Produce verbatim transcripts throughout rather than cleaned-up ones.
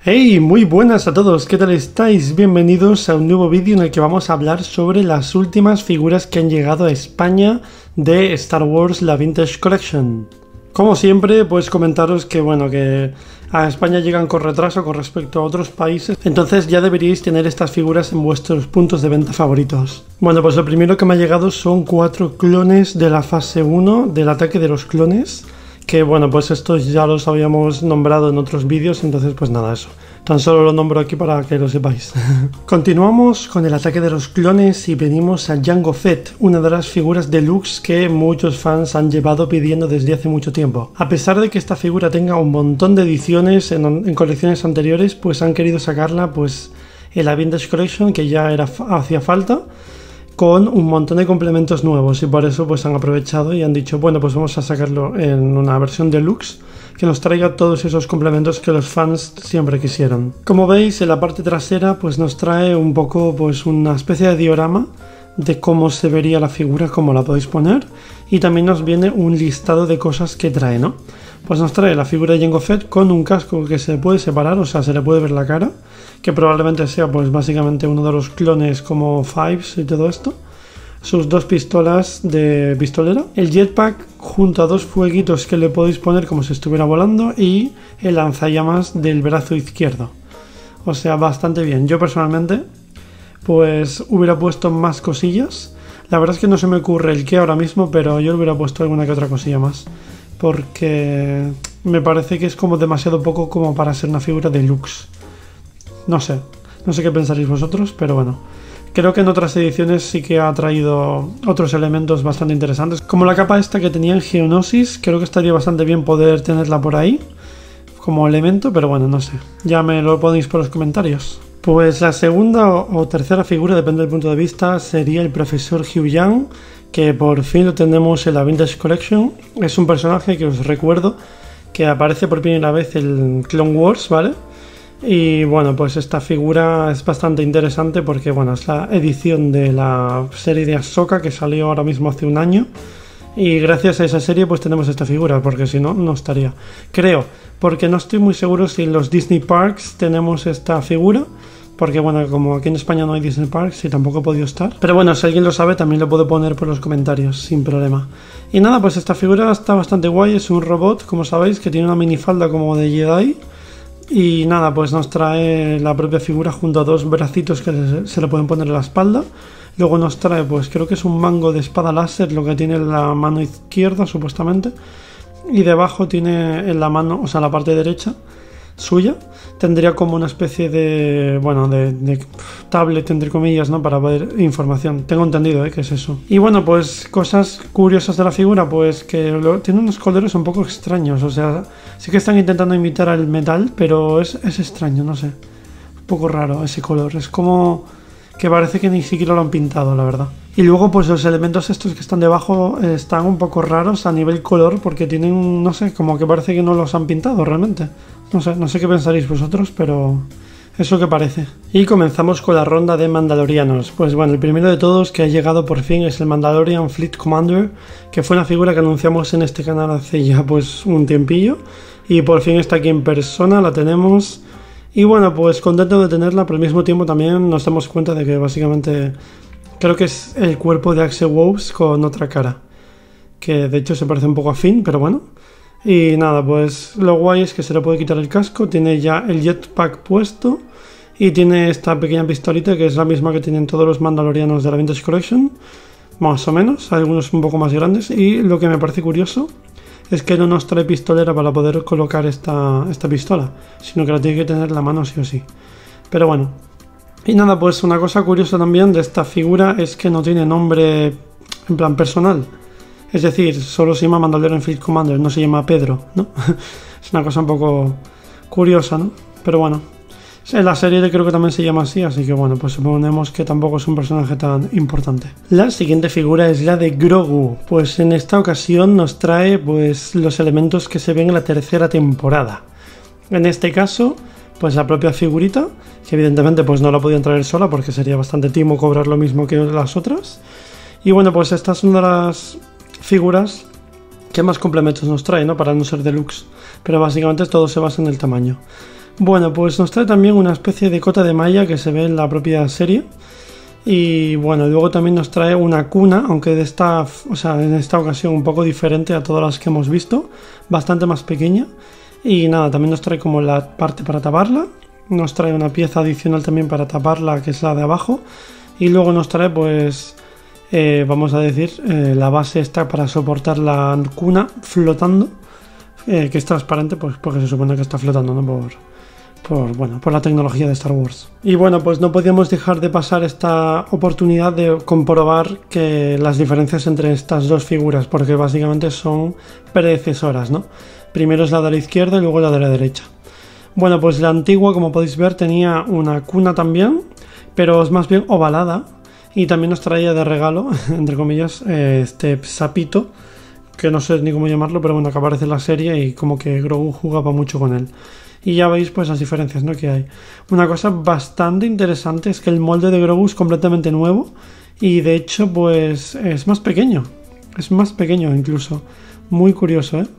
Hey, muy buenas a todos, ¿qué tal estáis? Bienvenidos a un nuevo vídeo en el que vamos a hablar sobre las últimas figuras que han llegado a España de Star Wars la Vintage Collection. Como siempre, pues comentaros que bueno, que a España llegan con retraso con respecto a otros países, entonces ya deberíais tener estas figuras en vuestros puntos de venta favoritos. Bueno, pues lo primero que me ha llegado son cuatro clones de la fase uno del ataque de los clones. Que bueno, pues estos ya los habíamos nombrado en otros vídeos, entonces pues nada, eso. Tan solo lo nombro aquí para que lo sepáis. Continuamos con el ataque de los clones y venimos a Jango Fett, una de las figuras deluxe que muchos fans han llevado pidiendo desde hace mucho tiempo. A pesar de que esta figura tenga un montón de ediciones en, en colecciones anteriores, pues han querido sacarla pues en la Vintage Collection, que ya era, hacía falta, con un montón de complementos nuevos, y por eso pues han aprovechado y han dicho, bueno, pues vamos a sacarlo en una versión deluxe que nos traiga todos esos complementos que los fans siempre quisieron. Como veis, en la parte trasera pues nos trae un poco pues una especie de diorama de cómo se vería la figura, cómo la podéis poner, y también nos viene un listado de cosas que trae, ¿no? Pues nos trae la figura de Jango Fett con un casco que se puede separar, o sea, se le puede ver la cara, que probablemente sea pues básicamente uno de los clones como Fives y todo esto. Sus dos pistolas de pistolera, el jetpack junto a dos fueguitos que le podéis poner como si estuviera volando, y el lanzallamas del brazo izquierdo. O sea, bastante bien. Yo personalmente pues hubiera puesto más cosillas. La verdad es que no se me ocurre el qué ahora mismo, pero yo hubiera puesto alguna que otra cosilla más, porque me parece que es como demasiado poco como para ser una figura deluxe. No sé, no sé qué pensaréis vosotros, pero bueno. Creo que en otras ediciones sí que ha traído otros elementos bastante interesantes, como la capa esta que tenía en Geonosis. Creo que estaría bastante bien poder tenerla por ahí como elemento, pero bueno, no sé. Ya me lo ponéis por los comentarios. Pues la segunda o, o tercera figura, depende del punto de vista, sería el profesor Huyang, que por fin lo tenemos en la Vintage Collection. Es un personaje que os recuerdo que aparece por primera vez en Clone Wars, ¿vale? Y bueno, pues esta figura es bastante interesante porque bueno, es la edición de la serie de Ahsoka que salió ahora mismo hace un año, y gracias a esa serie pues tenemos esta figura, porque si no, no estaría. Creo, porque no estoy muy seguro si en los Disney Parks tenemos esta figura, porque bueno, como aquí en España no hay Disney Parks y tampoco he podido estar. Pero bueno, si alguien lo sabe también lo puedo poner por los comentarios sin problema. Y nada, pues esta figura está bastante guay, es un robot, como sabéis, que tiene una minifalda como de Jedi. Y nada, pues nos trae la propia figura junto a dos bracitos que se le pueden poner en la espalda. Luego nos trae, pues creo que es un mango de espada láser lo que tiene en la mano izquierda supuestamente. Y debajo tiene en la mano, o sea, la parte derecha suya, tendría como una especie de, bueno, de, de tablet entre comillas, ¿no? Para ver información. Tengo entendido, ¿eh? Que es eso. Y bueno, pues cosas curiosas de la figura, pues que lo, tiene unos colores un poco extraños, o sea, sí que están intentando imitar al metal, pero es, es extraño, no sé. Un poco raro ese color, es como que parece que ni siquiera lo han pintado, la verdad. Y luego pues los elementos estos que están debajo eh, están un poco raros a nivel color, porque tienen, no sé, como que parece que no los han pintado realmente. No sé, no sé qué pensaréis vosotros, pero es lo que parece. Y comenzamos con la ronda de mandalorianos. Pues bueno, el primero de todos que ha llegado por fin es el Mandalorian Fleet Commander, que fue una figura que anunciamos en este canal hace ya pues un tiempillo, y por fin está aquí en persona, la tenemos. Y bueno, pues contento de tenerla, pero al mismo tiempo también nos damos cuenta de que básicamente creo que es el cuerpo de Axel Wolves con otra cara, que de hecho se parece un poco a Finn, pero bueno. Y nada, pues lo guay es que se le puede quitar el casco, tiene ya el jetpack puesto y tiene esta pequeña pistolita que es la misma que tienen todos los mandalorianos de la Vintage Collection, más o menos, algunos un poco más grandes. Y lo que me parece curioso es que no nos trae pistolera para poder colocar esta, esta pistola, sino que la tiene que tener en la mano sí o sí. Pero bueno, y nada, pues una cosa curiosa también de esta figura es que no tiene nombre en plan personal. Es decir, solo se llama Mandalorian Fleet Commander, no se llama Pedro, ¿no? Es una cosa un poco curiosa, ¿no? Pero bueno, en la serie creo que también se llama así, así que bueno, pues suponemos que tampoco es un personaje tan importante. La siguiente figura es la de Grogu, pues en esta ocasión nos trae pues los elementos que se ven en la tercera temporada. En este caso, pues la propia figurita, que evidentemente pues no la podían traer sola porque sería bastante timo cobrar lo mismo que las otras. Y bueno, pues esta es una de las figuras que más complementos nos trae, ¿no? Para no ser deluxe, pero básicamente todo se basa en el tamaño. Bueno, pues nos trae también una especie de cota de malla que se ve en la propia serie. Y bueno, luego también nos trae una cuna, aunque de esta, o sea, en esta ocasión un poco diferente a todas las que hemos visto, bastante más pequeña. Y nada, también nos trae como la parte para taparla, nos trae una pieza adicional también para taparla, que es la de abajo, y luego nos trae pues, eh, vamos a decir, eh, la base esta para soportar la cuna flotando, eh, que es transparente, pues porque se supone que está flotando, ¿no? Por... Por, bueno, por la tecnología de Star Wars. Y bueno, pues no podíamos dejar de pasar esta oportunidad de comprobar que las diferencias entre estas dos figuras, porque básicamente son predecesoras, ¿no? Primero es la de la izquierda y luego la de la derecha. Bueno, pues la antigua, como podéis ver, tenía una cuna también, pero es más bien ovalada, y también nos traía de regalo, entre comillas, este sapito, que no sé ni cómo llamarlo, pero bueno, que aparece en la serie y como que Grogu jugaba mucho con él. Y ya veis pues las diferencias, ¿no?, que hay. Una cosa bastante interesante es que el molde de Grogu es completamente nuevo y de hecho pues es más pequeño. Es más pequeño incluso. Muy curioso, ¿eh?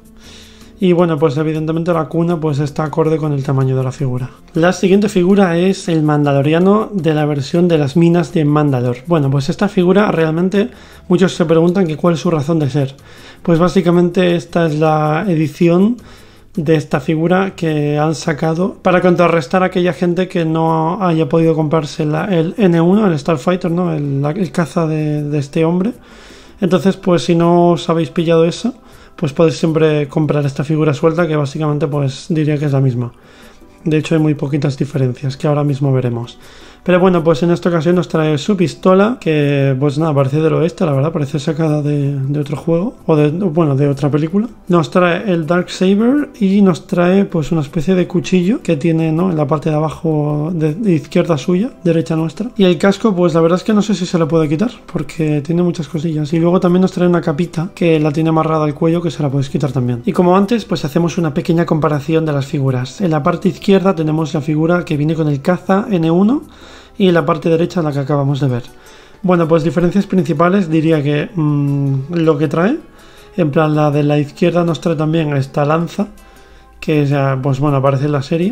Y bueno, pues evidentemente la cuna pues está acorde con el tamaño de la figura. La siguiente figura es el Mandaloriano de la versión de las minas de Mandalor. Bueno, pues esta figura realmente muchos se preguntan que cuál es su razón de ser. Pues básicamente esta es la edición de esta figura que han sacado para contrarrestar a aquella gente que no haya podido comprarse la, el ene uno, el Starfighter, ¿no? el, la, el caza de, de este hombre. Entonces, pues si no os habéis pillado eso, pues podéis siempre comprar esta figura suelta, que básicamente pues diría que es la misma. De hecho hay muy poquitas diferencias que ahora mismo veremos. Pero bueno, pues en esta ocasión nos trae su pistola, que pues nada, parece del oeste, la verdad, parece sacada de, de otro juego, o de, bueno, de otra película. Nos trae el Darksaber y nos trae pues una especie de cuchillo que tiene, ¿no?, en la parte de abajo de, de izquierda suya, derecha nuestra. Y el casco, pues la verdad es que no sé si se le puede quitar, porque tiene muchas cosillas. Y luego también nos trae una capita que la tiene amarrada al cuello, que se la podéis quitar también. Y como antes, pues hacemos una pequeña comparación de las figuras. En la parte izquierda tenemos la figura que viene con el caza ene uno, y en la parte derecha la que acabamos de ver. Bueno, pues diferencias principales diría que mmm, lo que trae, en plan la de la izquierda nos trae también esta lanza, que ya, pues bueno, aparece en la serie,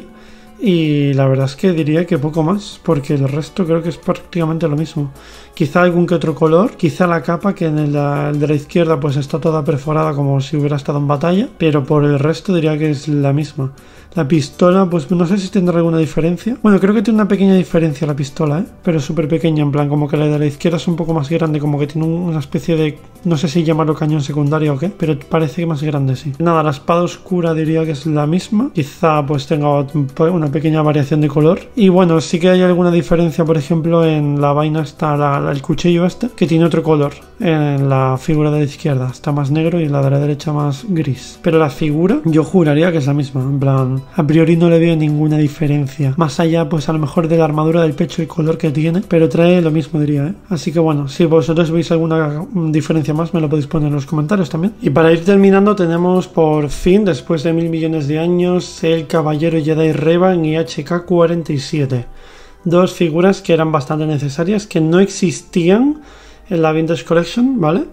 y la verdad es que diría que poco más, porque el resto creo que es prácticamente lo mismo. Quizá algún que otro color, quizá la capa, que en el, el de la izquierda pues está toda perforada como si hubiera estado en batalla, pero por el resto diría que es la misma. La pistola, pues no sé si tendrá alguna diferencia. Bueno, creo que tiene una pequeña diferencia la pistola, ¿eh? Pero súper pequeña, en plan, como que la de la izquierda es un poco más grande, como que tiene una especie de... no sé si llamarlo cañón secundario o qué, pero parece que más grande, sí. Nada, la espada oscura diría que es la misma. Quizá pues tenga una pequeña variación de color. Y bueno, sí que hay alguna diferencia, por ejemplo, en la vaina está la, la, el cuchillo este, que tiene otro color. En la figura de la izquierda está más negro y en la de la derecha más gris. Pero la figura, yo juraría que es la misma, en plan... a priori no le veo ninguna diferencia, más allá pues a lo mejor de la armadura del pecho y color que tiene, pero trae lo mismo diría, ¿eh? Así que bueno, si vosotros veis alguna diferencia más me lo podéis poner en los comentarios también. Y para ir terminando tenemos por fin, después de mil millones de años, el Caballero Jedi Revan y hache ka cuarenta y siete. Dos figuras que eran bastante necesarias, que no existían en la Vintage Collection, ¿vale?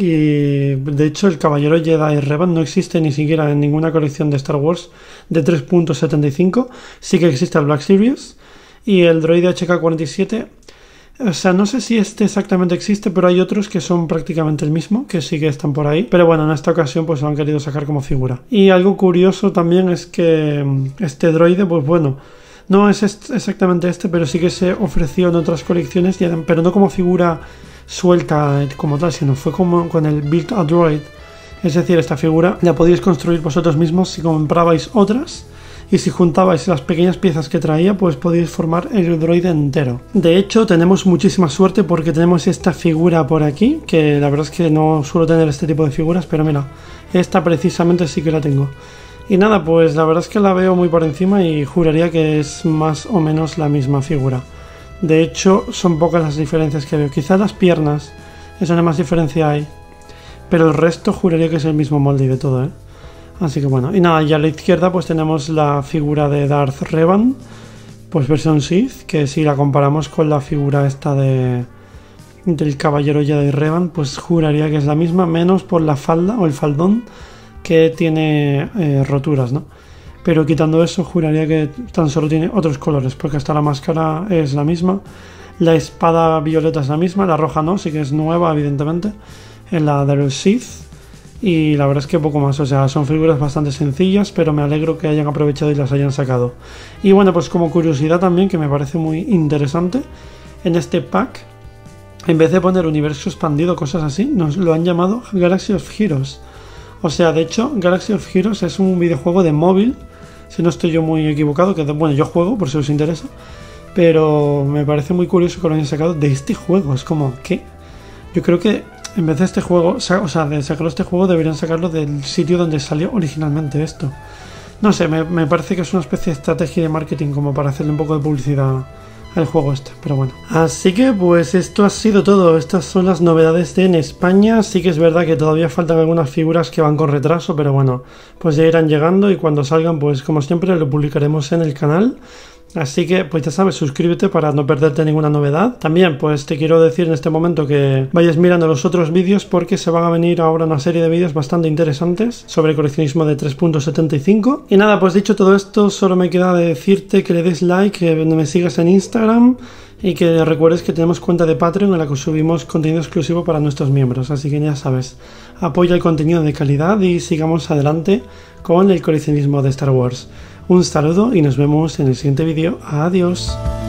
Y de hecho el Caballero Jedi Revan no existe ni siquiera en ninguna colección de Star Wars de tres punto setenta y cinco. Sí que existe el Black Series y el droide hache ka cuarenta y siete. O sea, no sé si este exactamente existe, pero hay otros que son prácticamente el mismo, que sí que están por ahí. Pero bueno, en esta ocasión pues lo han querido sacar como figura. Y algo curioso también es que este droide, pues bueno, no es exactamente este, pero sí que se ofreció en otras colecciones, pero no como figura suelta como tal, sino fue como con el Build a Droid. Es decir, esta figura la podíais construir vosotros mismos si comprabais otras, y si juntabais las pequeñas piezas que traía, pues podíais formar el droide entero. De hecho, tenemos muchísima suerte porque tenemos esta figura por aquí, que la verdad es que no suelo tener este tipo de figuras, pero mira, esta precisamente sí que la tengo. Y nada, pues la verdad es que la veo muy por encima y juraría que es más o menos la misma figura. De hecho, son pocas las diferencias que veo. Quizás las piernas es donde más diferencia hay, pero el resto juraría que es el mismo molde de todo, ¿eh? Así que bueno, y nada, y a la izquierda pues tenemos la figura de Darth Revan, pues versión Sith, que si la comparamos con la figura esta de del Caballero Jedi Revan, pues juraría que es la misma, menos por la falda o el faldón, que tiene eh, roturas, ¿no? pero quitando eso juraría que tan solo tiene otros colores, porque hasta la máscara es la misma, la espada violeta es la misma, la roja no, sí que es nueva evidentemente, en la del Sith, y la verdad es que poco más, o sea, son figuras bastante sencillas, pero me alegro que hayan aprovechado y las hayan sacado. Y bueno, pues como curiosidad también, que me parece muy interesante, en este pack, en vez de poner universo expandido, cosas así, nos lo han llamado Galaxy of Heroes. O sea, de hecho, Galaxy of Heroes es un videojuego de móvil, si no estoy yo muy equivocado, que bueno, yo juego, por si os interesa, pero me parece muy curioso que lo hayan sacado de este juego. Es como, ¿qué? Yo creo que en vez de este juego, o sea, de sacarlo este juego, deberían sacarlo del sitio donde salió originalmente esto. No sé, me, me parece que es una especie de estrategia de marketing como para hacerle un poco de publicidad al juego este, pero bueno. Así que pues esto ha sido todo. Estas son las novedades de en España. Sí que es verdad que todavía faltan algunas figuras que van con retraso, pero bueno, pues ya irán llegando y cuando salgan, pues como siempre lo publicaremos en el canal. Así que, pues ya sabes, suscríbete para no perderte ninguna novedad. También, pues te quiero decir en este momento que vayas mirando los otros vídeos porque se van a venir ahora una serie de vídeos bastante interesantes sobre coleccionismo de tres punto setenta y cinco. Y nada, pues dicho todo esto, solo me queda de decirte que le des like, que me sigas en Instagram y que recuerdes que tenemos cuenta de Patreon en la que subimos contenido exclusivo para nuestros miembros. Así que ya sabes, apoya el contenido de calidad y sigamos adelante con el coleccionismo de Star Wars. Un saludo y nos vemos en el siguiente vídeo. Adiós.